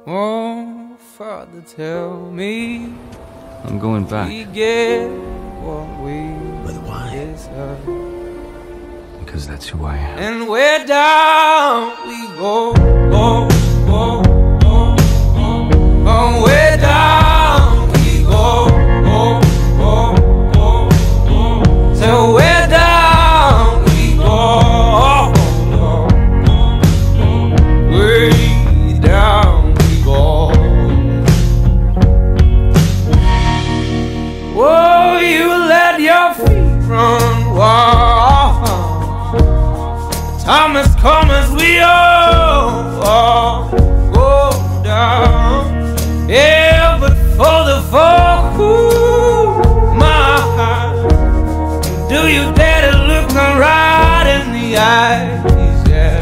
Oh, Father, tell me I'm going back. we get what we But why? deserve. Because that's who I am. And where down we go, go, go, go, go. Oh, where down we go, go, go, go, go. So where down we go, go, go, go. Way down we go. Whoa, you let your feet run wild. Time has come as we all go down. Yeah, but for the fall, ooh, my heart, do you dare to look me right in the eyes? Yeah.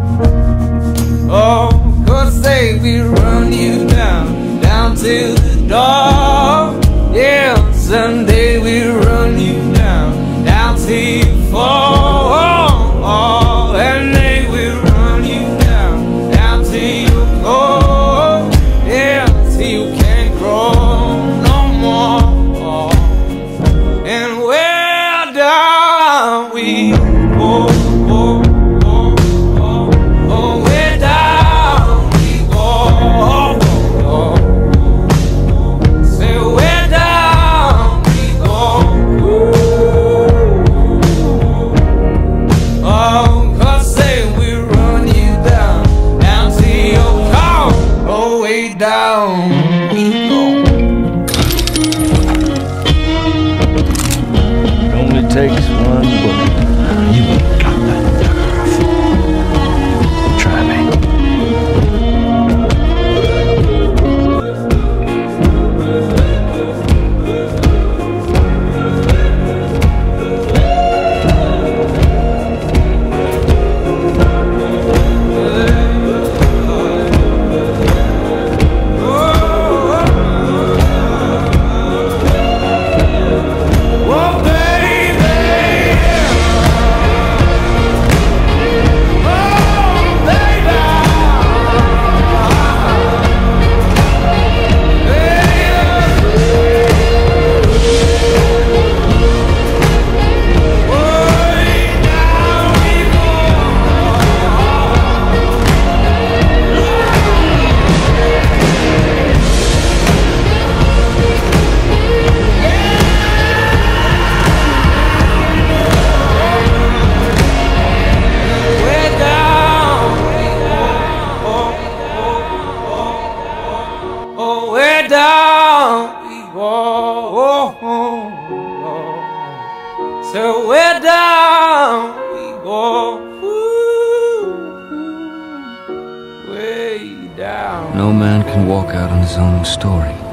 Oh, 'cause say we run you down, down to the door. Yeah, someday we run you down, down till you fall. And they will run you down, down till you go. Yeah, till you can't grow no more. And where down we go, go, go, go. Oh, where down we go, go, go. Say where down we go. Oh, down we go. It only takes one bullet. You got that nerve. Try me. Down we go, so where down we go, way down. No man can walk out on his own story.